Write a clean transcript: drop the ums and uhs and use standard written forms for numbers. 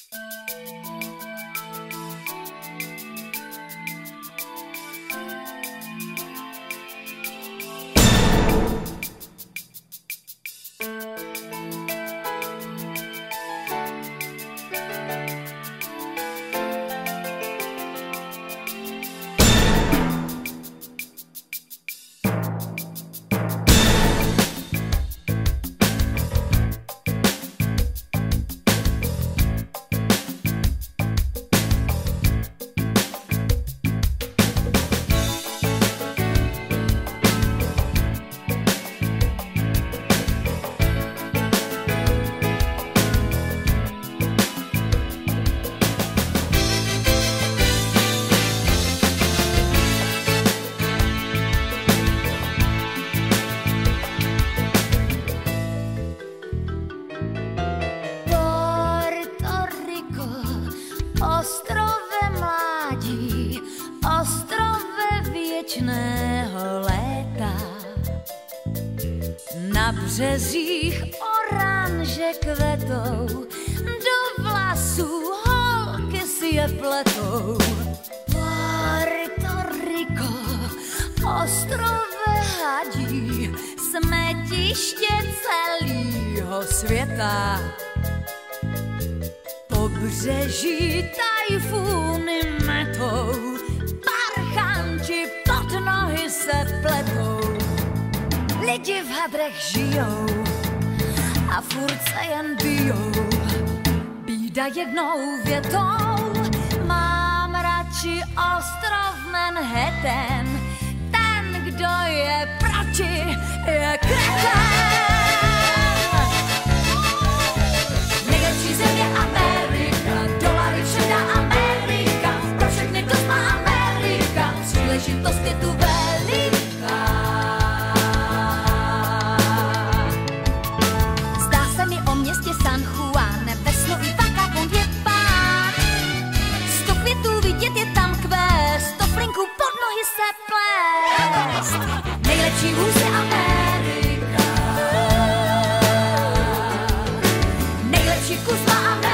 Ostrove mládí, ostrove věčného léta. Na březích oranže kvetou, do vlasů holky si je pletou. Puerto Rico, ostrove hadí, smetiště celého světa. Pobřeží tajfuny metou, parchanti pod nohy se pletou. Lidi v hadrech žijou a furt se jen bijou. Bída jednou větou, mám radši ostrov Manhattan. Ten, kdo je proti, je kreten. Nejlepší země Amerika, dolary všeda Amerika, pro všechny to má Amerika, příležitost je tu veliká. Zdá se mi o městě San Juan, ve sloví vagabond je pán. 100 květů vidět je tam kvést, 100 flinků pod nohy se plést. Nejlepší vůz je Amerika, nejlepší kus má Amerika.